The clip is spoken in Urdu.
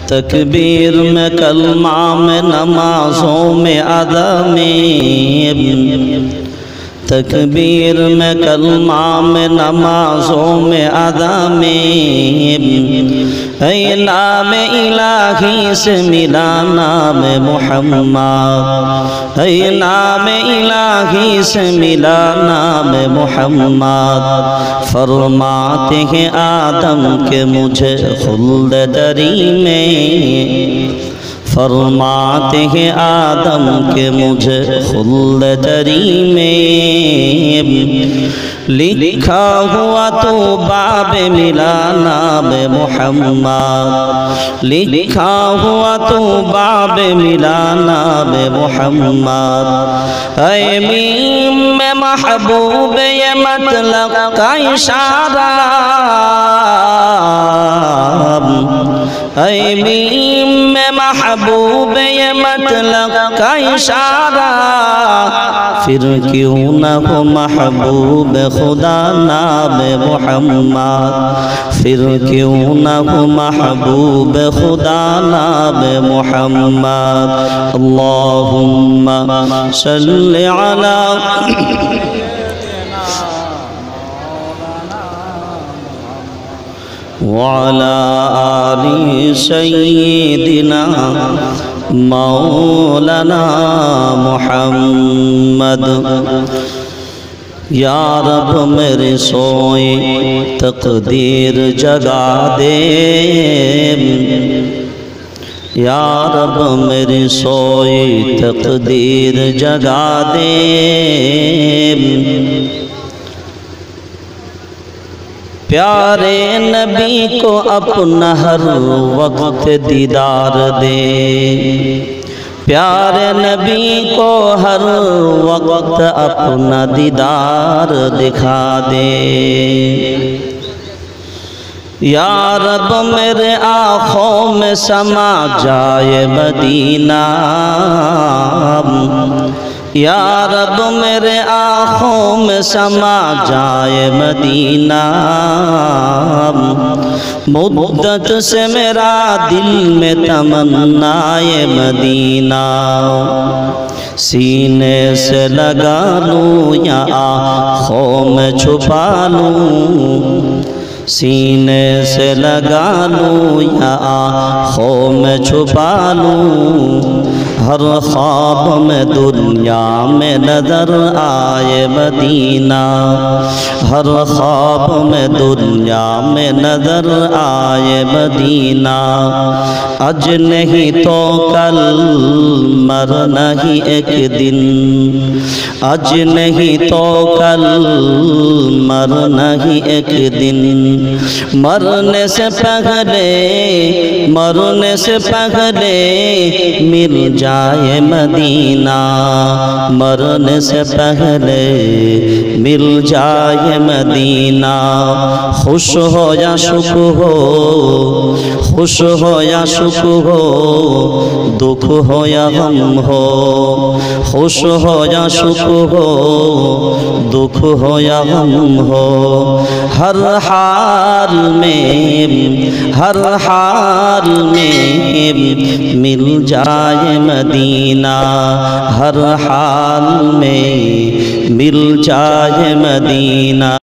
تکبیر میں کلمہ میں نمازوں میں ادا میں تکبیر میں کلمہ میں نمازوں میں ادا میں اے نام الہی سے ملا نام محمد اے نام الہی سے ملا نام محمد فرماتے ہیں آدم کہ مجھے خلد دری میں فرماتے ہیں آدم کہ مجھے خلد دری میں لکھا ہوا تو باب ملا نام محمد لکھا ہوا تو باب ملا نام محمد اے میم میں محبوب یہ مطلب کا اشارہ اے میم میں محبوب یہ مطلب کا اشارہ پھر کیوں نہ ہو محبوب خدا نام محمد پھر کیوں نہ ہو محبوب خدا نام محمد اللہم صلی علی وعلى آل سيدنا مولانا محمد یا رب میرے سوئے تقدیر جگا دے یا رب میرے سوئے تقدیر جگا دے پیارے نبی کو اپنا ہر وقت دیدار دے پیارے نبی کو ہر وقت اپنا دیدار دکھا دے یا رب میرے آنکھوں میں سما جائے مدینہ یا رب میرے آنکھوں میں سما جائے مدینہ مدت سے میرا دل میں تمنائے مدینہ سینے سے لگا لوں یا آنکھوں میں چھپا لوں سینے سے لگا لوں یا آنکھوں میں چھپا لوں ہر خواب میں دنیا میں نظر آئے مدینہ ہر خواب میں دنیا میں نظر آئے مدینہ آج نہیں تو کل مرنا ہی ایک دن آج نہیں تو کل مرنا ہی ایک دن مرنے سے پہلے مل جائے مدینہ مرنے سے پہلے مل جائے مدینہ خوش ہو یا شک ہو خوش ہو یا شک ہو دکھ ہو یا غم ہو خوش ہو یا شک ہو دکھ ہو یا غم ہو ہر حال میں مل جائے مدینہ ہر حال میں مل جائے مدینہ